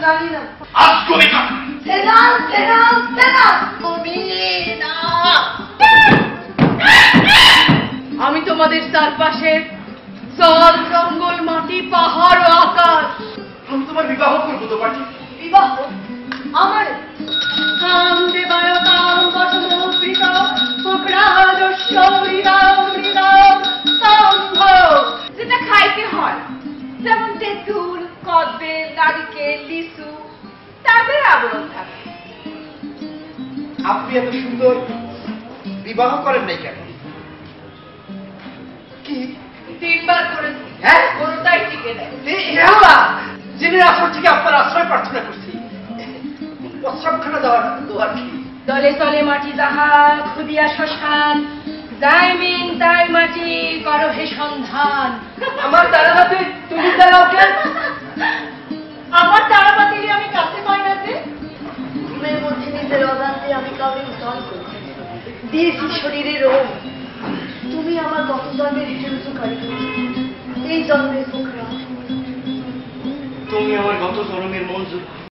জানি না। আজগবিকা সেনাল সেনাল সেনাল তুমি না। আমি তোমাদের চারপাশের জল জঙ্গল মাটি পাহাড় ও আকাশ। আমি তোমার বিবাহ করবো তো পাটি। বিবাহ আমার কাম দেবায় কাম বসমৃত ফকরাদস্য হৃদয় হৃদয় সম্ভব। যেটা খাইতে হয়, যেমন তেঁতুল, কদবেল, নারিকেল, লিচু, তাদের আবরণ থাকে। আপনি এত সুন্দর বিবাহ করেন নাই কেন? কি 3 বার করেছি, হ্যাঁ কোনোটাই টিকে নেয়। যিনি আসর থেকে আপনার আশ্রয় প্রার্থনা করছি, প্রস্রাবখানা দেওয়ার দোয়ার কি? দলে তলে মাটি যাহা খুদিয়া শ্মশান, যাই মিন তাই মাটি করো হে সন্ধান। আমার তারাবাতি তুমি দাঁড়াও কেন? আমার তারাবাতিরে আমি কাছে পাই না যে। ঘুমের মধ্যে নিজের অজান্তে আমি কাউকে উদ্ধার করেছি, দিয়েছি শরীরের রোগ। তুমি আমার গত জন্মের হিসেবে এই জন্মের পোখরা। তুমি আমার গত জন্মের মঞ্জুর